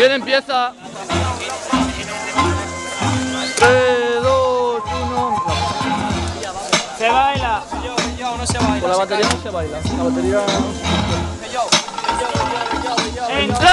¿Quién empieza? 3, 2, 1... Se baila. Yo, no se baila. Con la batería no se baila. La batería... En 3,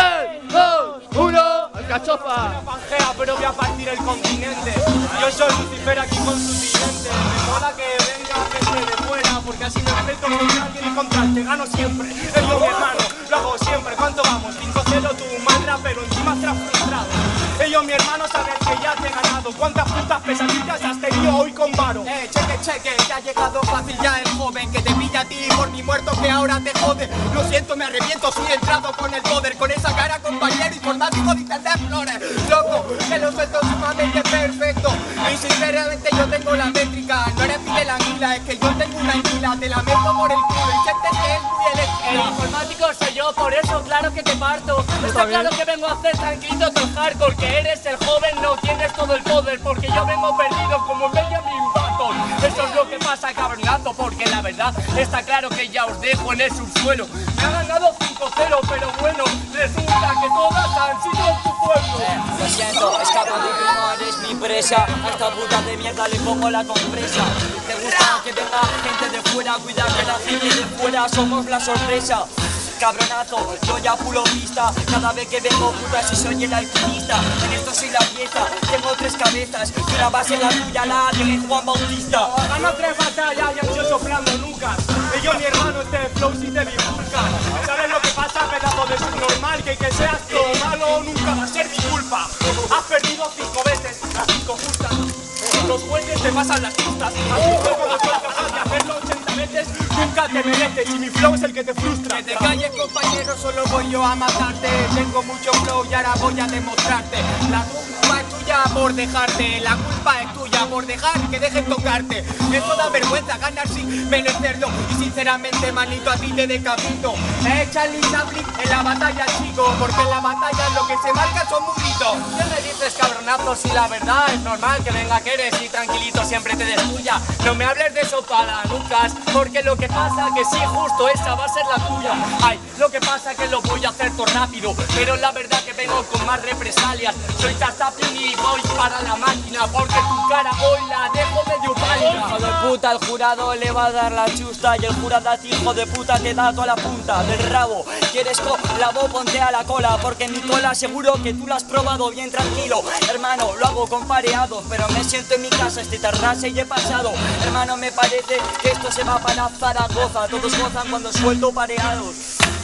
2, 1... ¡Alcachofa! Pangea, pero voy a partir el continente. Yo soy Lucifer aquí con su siguiente. Me mola que venga gente de fuera, porque así me enfrento contra alguien y contra el que gano siempre. Es yo, mi hermano, lo hago siempre. ¿Cuánto vamos? 5-0, tú mal rapero, encima estás frustrado. Ellos, mi hermano, saben que ya te he ganado. ¿Cuántas putas pesadillas has tenido hoy con Varo? Cheque, ya ha llegado fácil ya el joven que te pilla a ti por mi muerto que ahora te jode. Lo siento, me arrepiento, soy entrado con el poder, con esa cara, compañero, y por más hijo de flores. Loco, que lo suelto sumamente perfecto. Y sinceramente yo tengo la métrica. No eres Fidel Anguila, es que yo tengo una anguila. Te la meto por el culo y sientes que es muy eléctrica. El informático soy yo, por eso claro que te parto. Está claro que vengo a hacer tranquilito tu hardcore. Que eres el joven, no tienes todo el poder. Porque yo vengo perdido como Benjamin Button. Eso es lo que pasa, cabronazo. Porque la verdad está claro que ya os dejo en el subsuelo. Me ha ganado 5-0, pero bueno, resulta que todas han sido en tu pueblo. Lo siento, escapa de que no eres mi presa. A esta puta de mierda le pongo la compresa. Te gusta que venga gente de fuera, cuida que la gente de fuera somos la sorpresa. Cabronazo, yo ya pulo pista. Cada vez que vengo puta si soy el alquimista. En esto soy la pieza, tengo 3 cabezas. Y una base en la tuya la tiene Juan Bautista. Gano 3 batallas y han sido soplando nucas. Ellos, mi hermano, este flow si te bifurca. ¿Sabes lo que pasa, pedazo de subnormal? Que seas todo malo nunca va a ser mi culpa. Has perdido 5 veces, las 5 justas. Los jueces te pasan las pistas. Así que como soy capaz de hacerlo 80 veces, nunca te mereces. Y mi flow es el que te frustra. Que te calles, compañero, solo voy yo a matarte. Tengo mucho flow y ahora voy a demostrarte. La culpa es tuya por dejarte. La culpa es tuya por dejar que dejen tocarte. Eso da vergüenza, ganar sin merecerlo. Y sinceramente, manito, a ti te decapito. Charlie Chaplin en la batalla, chico. Porque en la batalla lo que se marca son muritos. ¿Qué me dices, cabronazo? Si la verdad es normal que venga que eres y tranquilito siempre te destruya. No me hables de eso para Lucas, porque lo que pasa que sí, justo esa va a ser la tuya. Ay, lo que pasa que lo voy a hacer todo rápido, pero la verdad que vengo con más represalias. Soy Chaplin y voy para la máquina, porque tu cara hoy la dejo medio pálida. Hijo de puta, el jurado le va a dar la chusta. Y el jurado a ti, hijo de puta, te da toda la punta del rabo. ¿Quieres colabo? Ponte a la cola, porque mi cola seguro que tú la has probado bien tranquilo. Hermano, lo hago con pareados, pero me siento en mi casa, este terraza y he pasado. Hermano, me parece que esto se va para Zaragoza. Todos gozan cuando suelto pareados.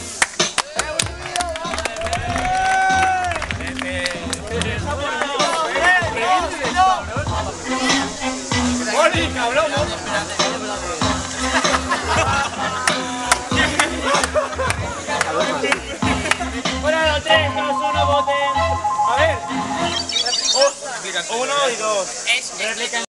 ¡Moli, cabrón! Bueno, 3, 2, 1, voten. A ver. 1 y 2.